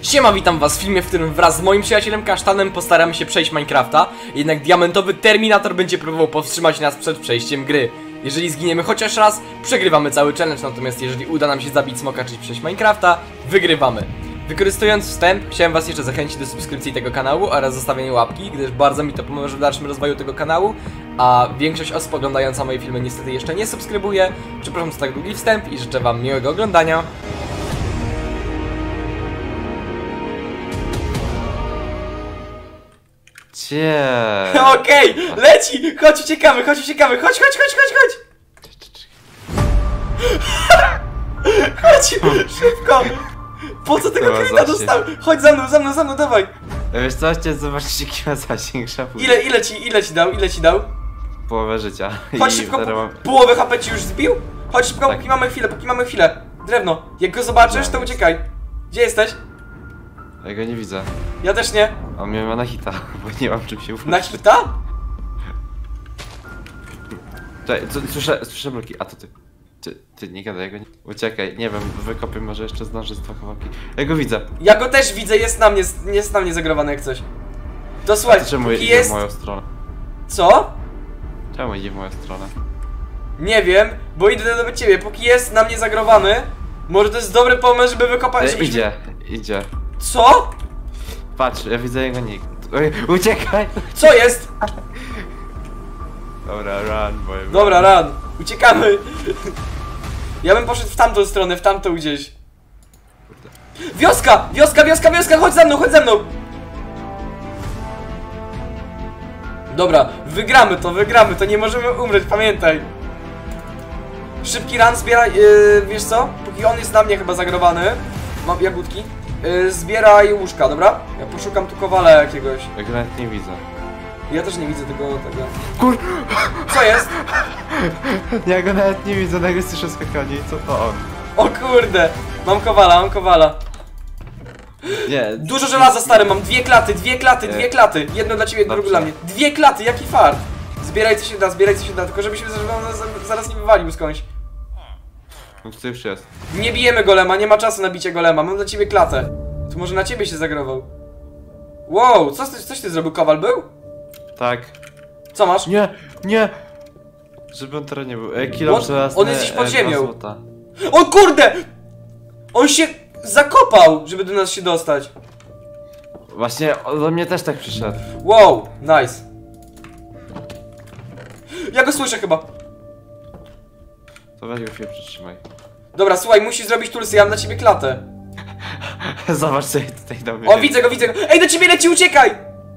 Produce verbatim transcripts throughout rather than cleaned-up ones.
Siema, witam was w filmie, w którym wraz z moim przyjacielem Kasztanem postaramy się przejść Minecrafta. Jednak diamentowy Terminator będzie próbował powstrzymać nas przed przejściem gry. Jeżeli zginiemy chociaż raz, przegrywamy cały challenge, natomiast jeżeli uda nam się zabić smoka, czyli przejść Minecrafta, wygrywamy. Wykorzystując wstęp, chciałem was jeszcze zachęcić do subskrypcji tego kanału oraz zostawienia łapki, gdyż bardzo mi to pomoże w dalszym rozwoju tego kanału, a większość osób oglądająca moje filmy niestety jeszcze nie subskrybuje. Przepraszam za tak długi wstęp i życzę wam miłego oglądania. Cie. Okej, okay, leci! Chodź, uciekamy, chodź, uciekamy, chodź, chodź, chodź, chodź, chodź! Chodź, szybko! Po co tego kryta dostałem? Chodź za mną, za mną, za mną, dawaj! Wiesz co, chciałem zobaczyć jaki ma zasięg szafu. Ile, ile ci, ile ci dał, ile ci dał? Połowę życia. Chodź I szybko, po, mam... połowę H P ci już zbił? Chodź szybko, tak. Póki mamy chwilę, póki mamy chwilę. Drewno, jak go zobaczysz, to uciekaj. Gdzie jesteś? Ja go nie widzę. Ja też nie. On mnie ma na hita, bo nie mam czym się ufać. Na hita? Czekaj, co, słyszę, słyszę bloki, a to ty. Ty, ty nie gadaj, ja go nie... Uciekaj, nie wiem, wykopię, może jeszcze zdążę z dwa kawałki. Ja go widzę. Ja go też widzę, jest na mnie, jest na mnie zagrowany jak coś. To słuchaj, to czemu idzie jest... w moją stronę? Co? Czemu idzie w moją stronę? Nie wiem, bo idę do ciebie, póki jest na mnie zagrowany. Może to jest dobry pomysł, żeby wykopać... E, Żebyśmy... idzie, idzie. Co? Patrz, ja widzę jego nick. Oj, uciekaj! Co jest? Dobra, run, boy. Dobra, run. Uciekamy. Ja bym poszedł w tamtą stronę, w tamtą gdzieś. Wioska! Wioska, wioska, wioska! Chodź za mną, chodź za mną! Dobra, wygramy to, wygramy to, nie możemy umrzeć, pamiętaj. Szybki run, zbieraj, yy, wiesz co? Póki on jest na mnie chyba zagrowany. Mam jagódki. Yy, zbieraj łóżka, dobra? Ja poszukam tu kowala jakiegoś. Ja go nawet nie widzę. Ja też nie widzę tego, tego. Kur... Co jest? Ja go nawet nie widzę, nagle słyszę skakanie i co to on? O kurde! Mam kowala, mam kowala. Nie. Dużo żelaza, stary, mam dwie klaty, dwie klaty, Nie. dwie klaty. Jedno dla ciebie, drugie dla mnie. Dwie klaty, jaki fart! Zbieraj co się da, zbieraj co się da, tylko żeby się zaraz nie wywalił skądś. No to już jest. Nie bijemy golema, nie ma czasu na bicie golema, mam dla ciebie klatę. To może na ciebie się zagrował. Wow, co, coś ty zrobił, kowal był? Tak. Co masz? Nie, nie! Żeby on teraz nie był. E, kilo On- żelazny, on jest gdzieś pod e, ziemią. dwa złota. O kurde! On się zakopał, żeby do nas się dostać. Właśnie do mnie też tak przyszedł. Wow, nice. Ja go słyszę chyba. To weź go chwilę przytrzymaj. Dobra, słuchaj, musisz zrobić tulsy, ja mam dla ciebie klatę. Zobacz sobie tutaj do mnie. O, widzę go, widzę go. Ej, do ciebie leci, uciekaj!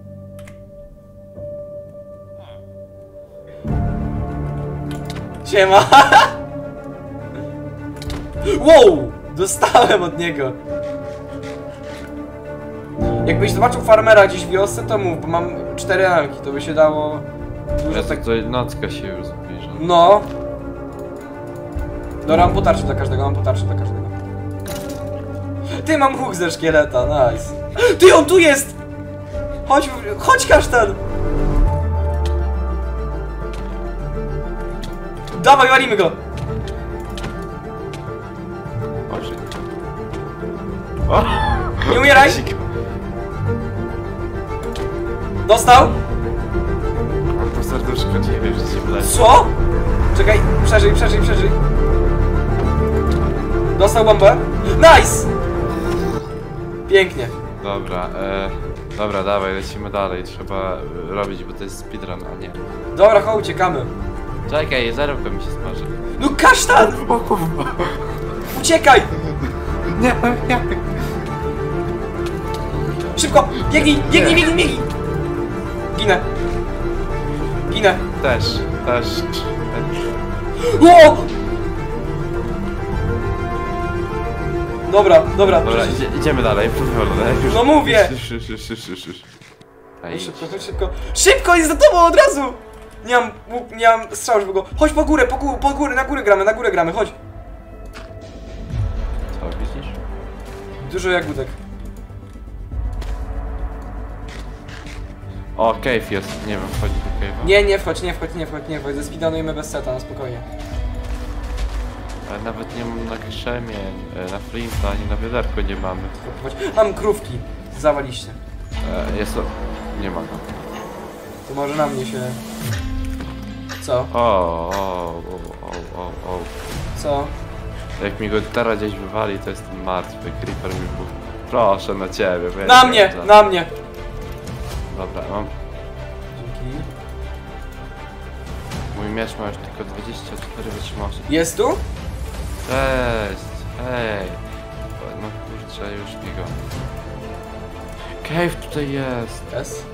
Siema. Wow, dostałem od niego. Jakbyś zobaczył farmera gdzieś w wiosce, to mów, bo mam cztery ramki, to by się dało dużo Jezu, tak... to nocka się już zbliża. No. Dobra, mam potarczy dla każdego, mam potarczy dla każdego. Ty, mam huk ze szkieleta, nice. Ty, on tu jest! Chodź, chodź, Kasztan! Dawaj, walimy go! O, żyć. O! Nie umieraj! Dostał? Mam to serduszko, nie wiem, że się wleci. Co? Czekaj, przeżyj, przeżyj, przeżyj. Dostał bombę? Nice! Pięknie. Dobra, e, dobra, dawaj, lecimy dalej. Trzeba robić, bo to jest speedrun, a nie. Dobra, chodź, uciekamy. Czekaj, zarówka mi się smaży. No, Kasztan! O kurwa! Uciekaj! Nie, jak? Szybko! Biegnij, biegnij, biegnij, biegnij! Ginę. Ginę. Też, też, też. O! Dobra, dobra. Dobra, idzie, idziemy dalej, powolę. No mówię! Już, już, już, już, już, już. No szybko, chodź szybko. Szybko, jest za tobą od razu! Nie mam, łuk- nie mam strzału, żeby go... Chodź po górę, po, gó po górę, na górę gramy, na górę gramy, chodź. Co, widzisz? Dużo jagódek. O, cave jest, nie wiem, wchodzi do cave'a. Nie, nie wchodź, nie wchodź, nie wchodź, nie wchodź, zespeedonujemy bez seta, na spokojnie. Ale nawet nie mam na krzemień, e, na flinta, ani na wiaderko nie mamy. Chodź. Mam krówki. Zawaliście. E, jest to... nie ma go. To może na mnie się... Co? O, o, o, o, o, o. Co? Jak mi go teraz gdzieś wywali, to jestem martwy. Creeper mi był. Proszę na ciebie. bo ja Na nie mnie! wiem, za- Na mnie! Dobra, mam. Dzięki. Mój miecz ma już tylko dwadzieścia cztery wytrzymałości. Jest tu? Cześć! Hej! No kurczę, już mi go. Cave tutaj jest! Jest.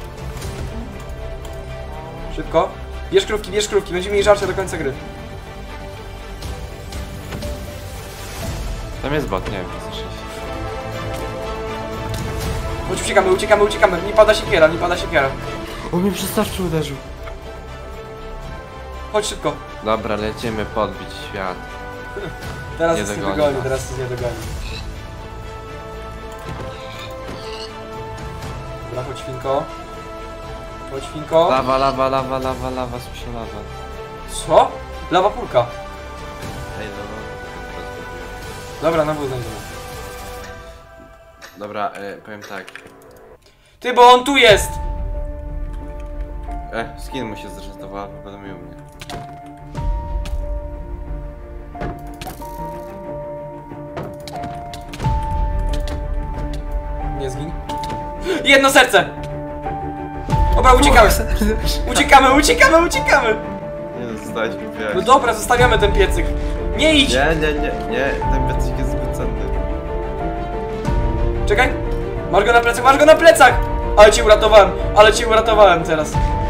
Szybko. Bierz krówki, bierz krówki. Będziemy mieli żarcie do końca gry. Tam jest bot, nie wiem, czy słyszysz. Chodź, uciekamy, uciekamy, uciekamy. Nie pada siekiera, nie pada siekiera. O, mnie przestawczy uderzył. Chodź szybko. Dobra, lecimy podbić świat. Teraz Nie jest nie dogoni dogoni, nas. teraz jest nie dogoni. Dobra, chodź świnko. Chodź świnko. Lawa, lawa, lawa, lawa, lawa, słyszę lawa. Co? Lawa pulka. Ej, dobra. Dobra, na wóz znajdziemy. Dobra, e, powiem tak. Ty, bo on tu jest! E, skin mu się zresetował, powiadomił mnie. Nie zgin. Jedno serce! Dobra, uciekamy! Uciekamy, uciekamy, uciekamy! Nie no, zostałeś mi No wyjaśnić. dobra, zostawiamy ten piecyk. Nie idź! Nie, nie, nie, nie, ten piecyk jest zbyt cenny. Czekaj! Masz go na plecach, masz go na plecach! Ale cię uratowałem, ale cię uratowałem teraz.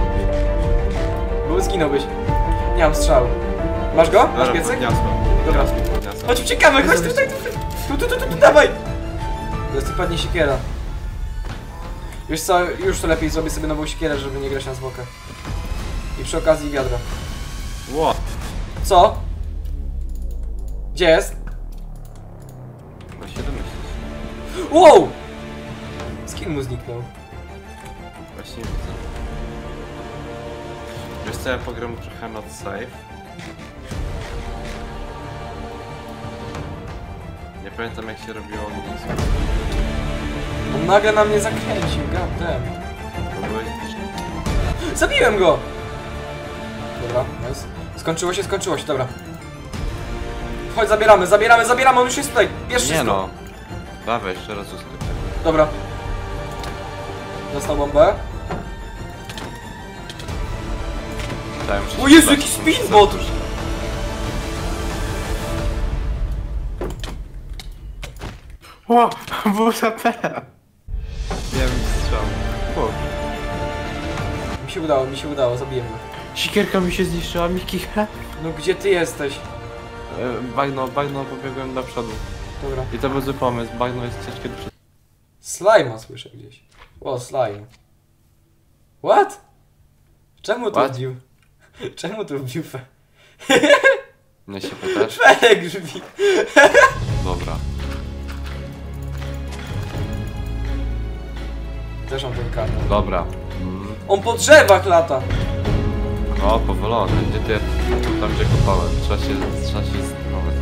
Bo zginąłbyś. Nie mam strzału. Masz go? Masz piecyk? podniosłem. Dobra. Podniosłem, podniosłem. Chodź, uciekamy, chodź tutaj, tu, tu, tu, tu, tu, dawaj! Teraz tu padnie siekiera. Wiesz co, już to lepiej zrobię sobie nową siekierę, żeby nie grać na zwłokach. I przy okazji wiadra. Ło! Co? Gdzie jest? Właśnie domyślisz. Wow! Skin mu zniknął. Właśnie widzę. Wiesz co, ja pogram trochę not safe. Nie pamiętam jak się robiło nisko. On nagle na mnie zakręcił, goddamn. Bo byłeś... Zabiłem go! Dobra, nice. Skończyło się, skończyło się, dobra. Chodź, zabieramy, zabieramy, zabieramy, on już jest tutaj. Bierz Nie wszystko. no. Dawaj, jeszcze raz uskrypę. Dobra. Dostał bombę. Dałem mu O Jezu, dać- jaki speedbot! Ło! W H P! Nie wiem, strzał. Ło. Mi się udało, mi się udało, zabiłem go. Sikierka mi się zniszczyła, Miki. No gdzie ty jesteś? E, Bagno, bagno, pobiegłem do przodu. Dobra. I to był zły pomysł, bagno jest ciężkie do przodu. Slime'a słyszę gdzieś. O, slime. What? Czemu tu What? wbił? Czemu tu wbił fe... Nie się pytasz? Felek wbił? Dobra. Też mam ten kartę. Dobra. Mm. On po drzewach lata. O, powolony. Gdzie ty? Tam gdzie kopałem. Trzeba się, trzeba się zastanowić.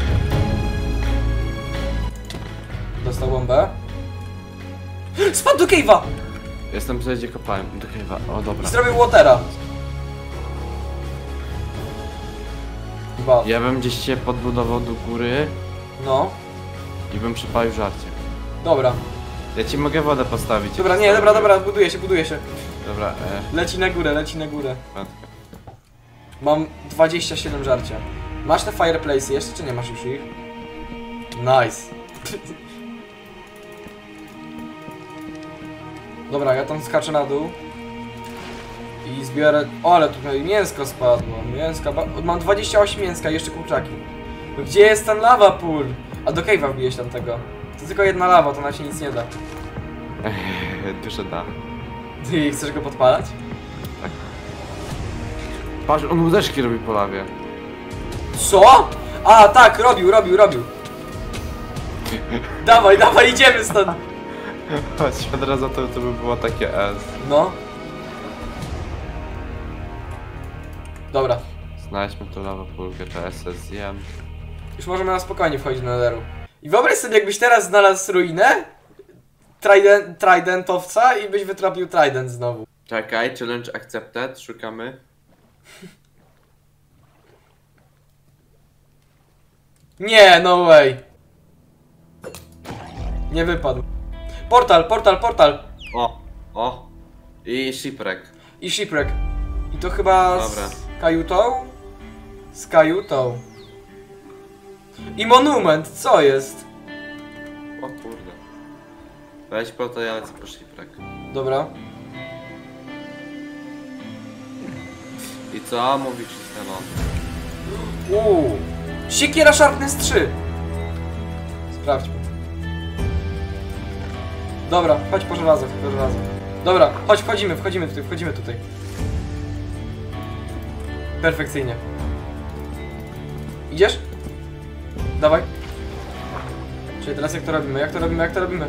Dostał bombę. Spadł do cave'a! Jestem tutaj gdzie kopałem. Do cave'a. O, I dobra. zrobił watera. Chyba. Ja bym gdzieś się podbudował do góry No. i bym przypalił żarcie. Dobra. Ja ci mogę wodę postawić. Dobra, jak nie, dobra, postawię. dobra, buduje się, buduje się. Dobra, e, Leci na górę, leci na górę. wędkę. Mam dwadzieścia siedem żarcia. Masz te fireplace'y jeszcze, czy nie masz już ich? Nice. Dobra, ja tam skaczę na dół. I zbiorę... O, ale tutaj mięsko spadło. Mięska... Ba... Mam dwadzieścia osiem mięska, jeszcze kurczaki. No gdzie jest ten lava pool? A do cave'a wbiłeś tam tego. To tylko jedna lawa, to na się nic nie da. Duże da. Ty chcesz go podpalać? Patrz, on łódeczki robi po lawie. Co? A, tak, robił, robił, robił. Dawaj, dawaj, idziemy stąd. Chodź, od razu to, to by było takie S. No. Dobra. Znajdźmy tu lawę pulkę, czy S S zjem. Już możemy na spokojnie wchodzić do Netheru. I wyobraź sobie, jakbyś teraz znalazł ruinę Trident, Tridentowca i byś wytropił Trident znowu. Czekaj, challenge accepted, szukamy. Nie, no way. Nie wypadł. Portal, portal, portal. O, o. I shipwreck. I shipwreck. I to chyba Dobra. z kajutą? Z kajutą. I monument, co jest? O kurde. Weź po to, ja lecę po shipwreck. Dobra. I co mówi Krzysztof? Uuu. Siekiera Sharpness trzy. Sprawdźmy. Dobra, chodź po żelazo, po żelazo. Dobra, chodź, wchodzimy, wchodzimy tutaj, wchodzimy tutaj. Perfekcyjnie. Idziesz? Dawaj. Czyli teraz jak to robimy, jak to robimy, jak to robimy?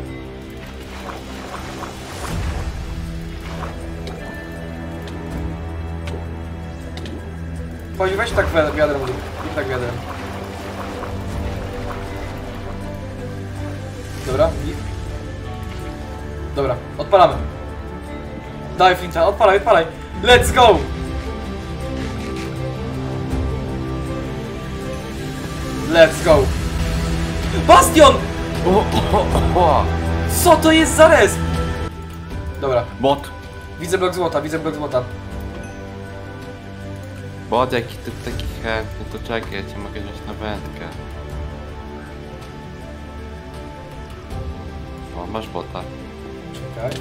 Chodź, weź tak wi- wiadrem, i tak wiadrem. Dobra, i... Dobra, odpalamy. Dawaj Flinta, odpalaj, odpalaj. Let's go! Let's go! Bastion! O, o, o, o. Co to jest za resp? Dobra, Bot. widzę blok złota, widzę blok złota. Bot, jaki ty taki chętny, to czekaj, ja cię mogę wziąć na wędkę. O, masz bota. Czekaj.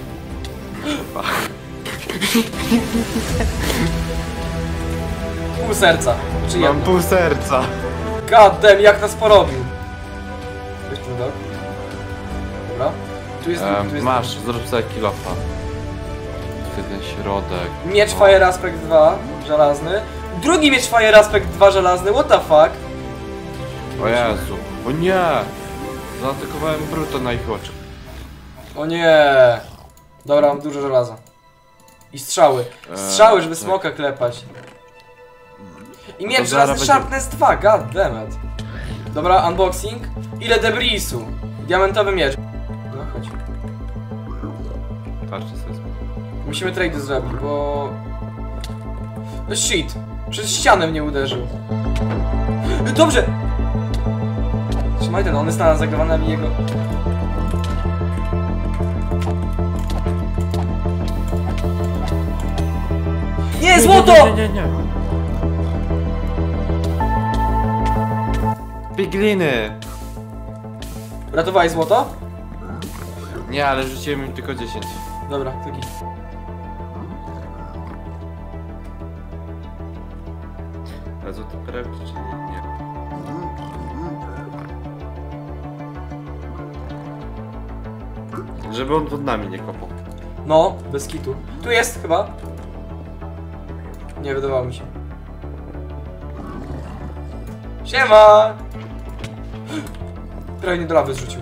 Pół serca. Czy Mam jedno? pół serca. God damn, jak nas porobił. Weź ten dok. Dobra. Tu jest, Um, tu jest masz, zrób sobie kilofa. Tu ten środek. miecz O. Fire Aspect dwa, żelazny. Drugi miecz Fire Aspect dwa, żelazny, what the fuck? O Jezu. O nie! Zaatakowałem Bruto na ich oczy. O nie. Dobra, mam dużo żelaza. I strzały. Strzały, żeby tak. smoka klepać. I No miecz to żelazny zaraz Sharpness dwa, god damn it. Dobra, unboxing. Ile debrisu? Diamentowy miecz. No chodź. Patrzcie sobie. Musimy trade zrobić, bo... No shit. Przez ścianę mnie uderzył. Dobrze! Trzymaj ten, on jest na zagrywany jego. Nie, złoto! Nie, nie, nie, nie. Pigliny! Ratowałeś złoto? Nie, ale rzuciłem im tylko dziesięć. Dobra, to git. A złoty perełki czy nie? Nie. Żeby on pod nami nie kopał. No, bez kitu. Tu jest chyba. Nie, wydawało mi się. Siema! Prawie nie do lawy zrzucił.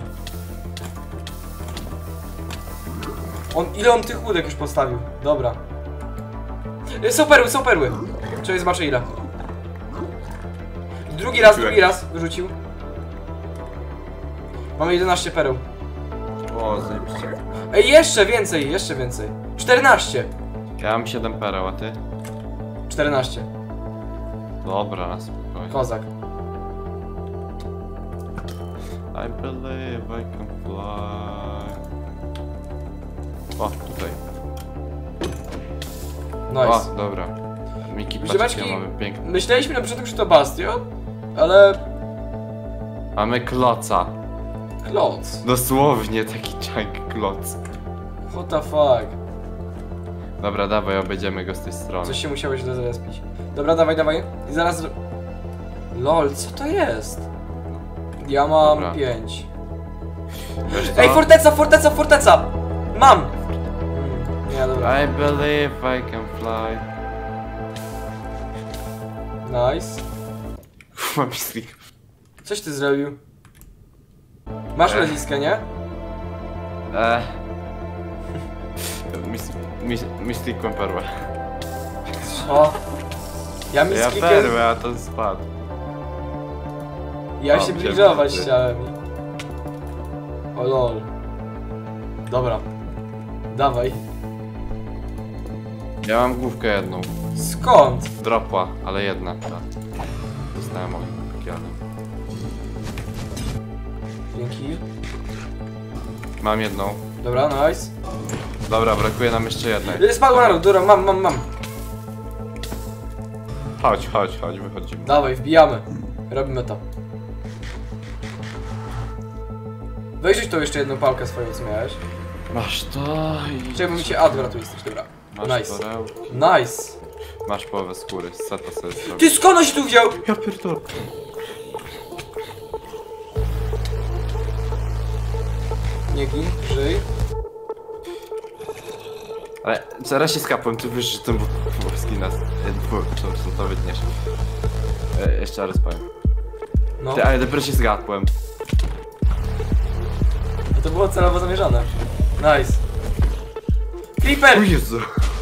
On, ile on tych łódek już postawił? Dobra. Y, Są perły, są perły. Czy zobaczę ile. Drugi raz, drugi raz wyrzucił. Mamy jedenaście pereł. O, zajebiście. Ej, jeszcze więcej, jeszcze więcej. czternaście. Ja mam siedem pereł, a ty? czternaście. Dobra, na spokojnie. Kozak. I believe I can fly. O, tutaj. Nice. O, dobra. Miki, Ziomeczki, patrzcie, mamy piękny. myśleliśmy na początku, że to Bastion, ale... Mamy kloca. Kloc. Dosłownie taki chunk kloc. What the fuck. Dobra, dawaj, obejdziemy go z tej strony. Coś się musiało źle zrespić. Dobra, dawaj, dawaj. I zaraz... Lol, co to jest? Ja mam Dobra. pięć. Wiesz co? Ej, forteca, forteca, forteca! Mam! Mm, Nie, dobra. I believe I can fly. Nice. Mam pislik. Coś ty zrobił? Masz Ech. roziskę, nie? Eee. Mis, mis, mislikłem perłę. O. Ja mi Ja sklikiem... perłę, a to spadł. Ja O, się wiem, bridge'ować ty. chciałem. O lol. Dobra. Dawaj. Ja mam główkę jedną. Skąd? Dropła, ale jedna. Tak. Dostałem okiany. Dzięki. Mam jedną. Dobra, nice. Dobra, brakuje nam jeszcze jednej. Spadła naród, dobra, mam, mam, mam. Chodź, chodź, chodź, wychodzimy. Dawaj, wbijamy. Robimy to. Weź tą jeszcze jedną pałkę swoją, co miałeś. Masz to i... Czemu mi się ad ratuje jesteś, dobra. Masz Nice. perełki. Nice. Masz połowę skóry, seta sobie zrobię. Ty skąd on się tu wziął? Ja pierdolę. Nie gin, żyj. Ale zaraz się skapłem, ty wiesz, że ten włoski nas... To, to, to wytniesz. E, jeszcze raz powiem. No. Ty, ale dopiero się zgadłem. To było celowo zamierzone. Nice. Creeper! O Jezu.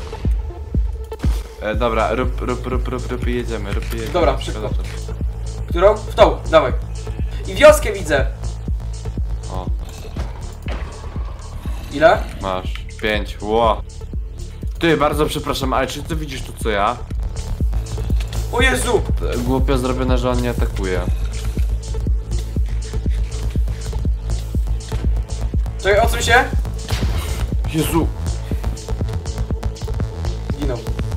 E, dobra, rób, rób, rób, rób, rób i jedziemy, rób i jedziemy. Dobra, szybko. Szkoda czasu. Którą? W tą, dawaj. I wioskę widzę. O, Ile? masz. Pięć, ło. Ty, bardzo przepraszam, ale czy ty widzisz tu co ja? O Jezu! E, Głupio zrobione, że on nie atakuje. Czekaj, odsuń się. Jezu! Ginął.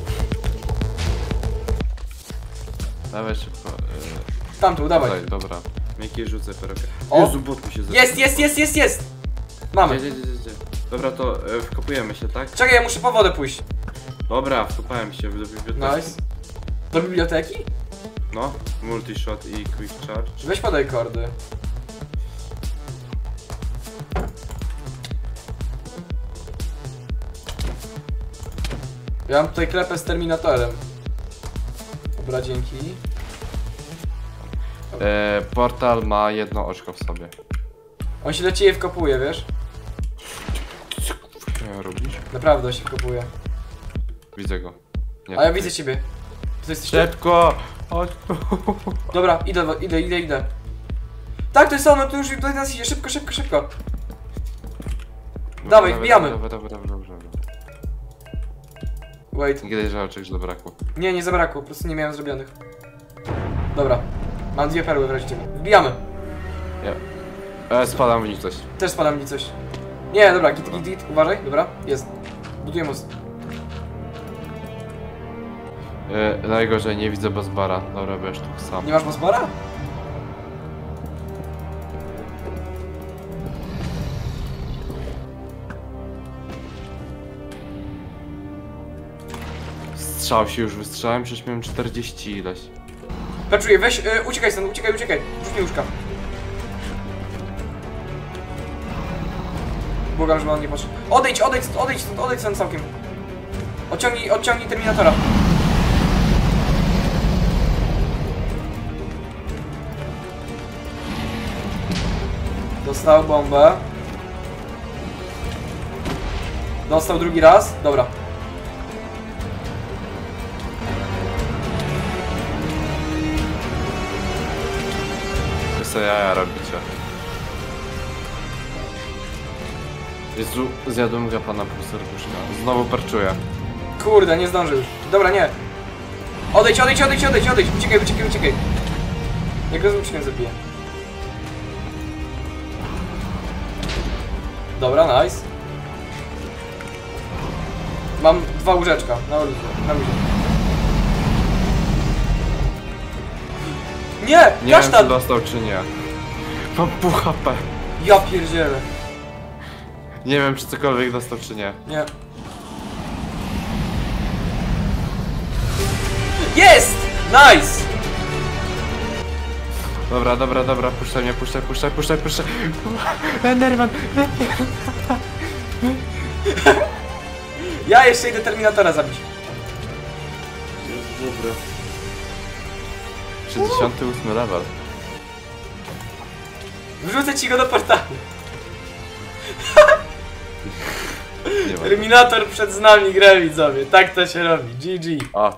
Dawaj szybko. E, Tamtą, dawaj. tutaj, dobra. Miękkie rzucę perełkę. O! Jezu, bot mi się zepsuł. Jest, jest, jest, jest, jest! Gdzie, Mamy. gdzie, gdzie, gdzie? Dobra, to e, wkopujemy się, tak? Czekaj, ja muszę po wodę pójść. Dobra, wkopałem się do biblioteki. Nice. Do biblioteki? No, multishot i quick charge. Weź podaj kordy. Ja mam tutaj klepę z terminatorem. Dobra, dzięki. E, portal ma jedno oczko w sobie. On się do ciebie wkopuje, wiesz? Co ja robisz? Naprawdę on się wkopuje. Widzę go. Nie, A ja tutaj. widzę ciebie. To jesteś ty? Szybko! Chodź. Dobra, idę, idę, idę, idę. Tak, to jest ono, tu już do nas idzie, szybko, szybko, szybko. Dawaj, wbijamy. Dobra, dobra, dobra, dobra, dobra. Wait. Nie gadaj, że oczek źle zabrakło. Nie, nie zabrakło, po prostu nie miałem zrobionych. Dobra. Mam dwie perły w razie czego. Wbijamy. Ja. E, spadam w nich coś. Też spada mi coś. Nie, dobra, git, git, git, uważaj, dobra, jest. Buduję most. E, najgorzej, nie widzę Bazbara. Dobra, wiesz tu sam. Nie masz bosbara? Strzał się już wystrzałem, przecież miałem czterdzieści ileś. Peczuję, weź, y, uciekaj stąd, uciekaj, uciekaj. Rzuć mi łóżka. Błagam, żeby on nie poszedł. Odejdź, odejdź, odejdź stąd, odejdź stąd całkiem. Odciągnij, odciągnij terminatora. Dostał bombę. Dostał drugi raz. Dobra. Wy sobie jaja robicie. Jezu, zjadłem gapana pół serduszka. Znowu perczuję. Kurde, nie zdążył już. Dobra, nie. Odejdź, odejdź, odejdź, odejdź, odejdź. Uciekaj, uciekaj, uciekaj. Jak go z łuczkiem zabiję. Dobra, nice. Mam dwa łóżeczka. Na luzie, na luzie. Nie! Nie wiem, czy Kasztan! dostał, czy nie. Mam pół H P. Ja pierdzielę. Nie wiem, czy cokolwiek dostał, czy nie. Nie. Jest! Nice! Dobra, dobra, dobra, puszczaj mnie, puszczaj, puszczaj, puszczaj, puszczaj. Enderman! Ja jeszcze idę Terminatora zabić. Dobra. sześćdziesiąty ósmy level. Wrzucę ci go do portalu. Nie ma. Terminator przed nami grę, widzowie. Tak to się robi. G G. O,